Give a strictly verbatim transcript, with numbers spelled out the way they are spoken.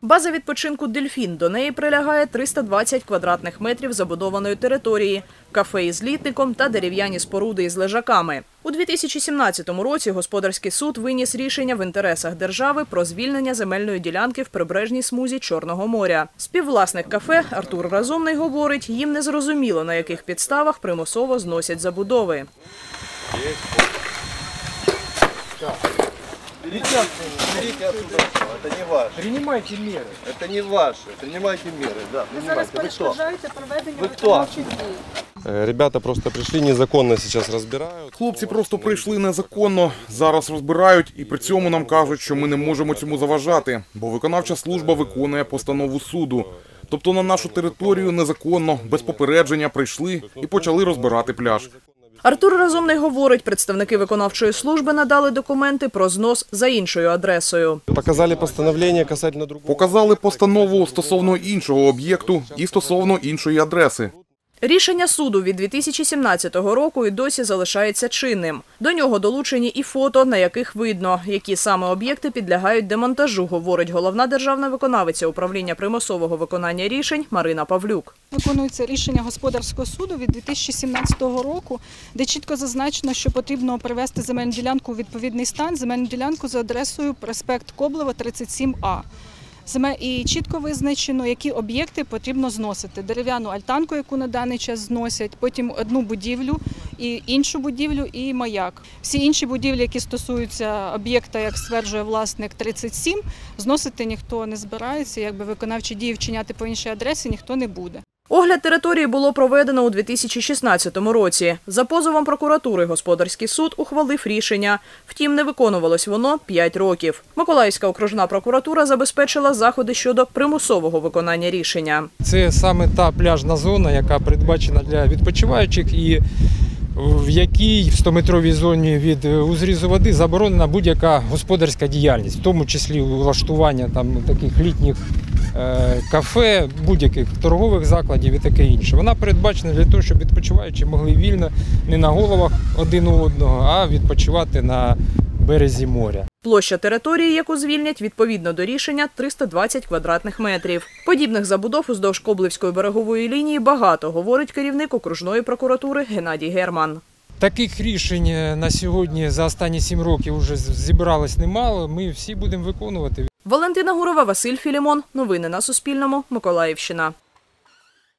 База відпочинку «Дельфін». До неї прилягає триста двадцять квадратних метрів забудованої території, кафе із літником та дерев'яні споруди із лежаками. У дві тисячі сімнадцятому році господарський суд виніс рішення в інтересах держави про звільнення земельної ділянки в прибережній смузі Чорного моря. Співвласник кафе Артур Разумний говорить, їм не зрозуміло, на яких підставах примусово зносять забудови. Берите, берите оттуда, это не ваше. Принимайте меры. Это не ваше, принимайте меры, да. Ви зараз Вы кто? перешкоджаєте проведення Ви хто? виконавчих дій. Ребята просто пришли незаконно сейчас разбирают. Хлопці просто прийшли незаконно, зараз розбирають і при цьому нам кажуть, що ми не можемо цьому заважати, бо виконавча служба виконує постанову суду. Тобто на нашу територію незаконно, без попередження прийшли і почали розбирати пляж. Артур Разумний говорить, представники виконавчої служби надали документи про знос за іншою адресою. Показали постановление касательно другого. Показали постанову стосовно іншого об'єкту і стосовно іншої адреси. Рішення суду від дві тисячі сімнадцятого року і досі залишається чинним. До нього долучені і фото, на яких видно, які саме об'єкти підлягають демонтажу, говорить головна державна виконавиця управління примусового виконання рішень Марина Павлюк. Виконується рішення господарського суду від дві тисячі сімнадцятого року, де чітко зазначено, що потрібно привести земельну ділянку у відповідний стан, земельну ділянку за адресою проспект Коблева, тридцять сім А. І чітко визначено, які об'єкти потрібно зносити. Дерев'яну альтанку, яку на даний час зносять, потім одну будівлю, і іншу будівлю і маяк. Всі інші будівлі, які стосуються об'єкта, як стверджує власник тридцять сім, зносити ніхто не збирається, якби виконавчі дії вчиняти по іншій адресі ніхто не буде. Огляд території було проведено у дві тисячі шістнадцятому році. За позовом прокуратури господарський суд ухвалив рішення. Втім, не виконувалось воно п'ять років. Миколаївська окружна прокуратура забезпечила заходи щодо примусового виконання рішення. Це саме та пляжна зона, яка передбачена для відпочиваючих і в якій в стометровій зоні від узрізу води заборонена будь-яка господарська діяльність, в тому числі влаштування там таких літніх кафе, будь-яких торгових закладів і таке інше. Вона передбачена для того, щоб відпочиваючі могли вільно не на головах один у одного, а відпочивати на березі моря. Площа території, яку звільнять, відповідно до рішення, триста двадцять квадратних метрів. Подібних забудов уздовж Коблевської берегової лінії багато, говорить керівник окружної прокуратури Геннадій Герман. Таких рішень на сьогодні за останні сім років вже зібралось немало, ми всі будемо виконувати. Валентина Гурова, Василь Філімон. Новини на Суспільному. Миколаївщина.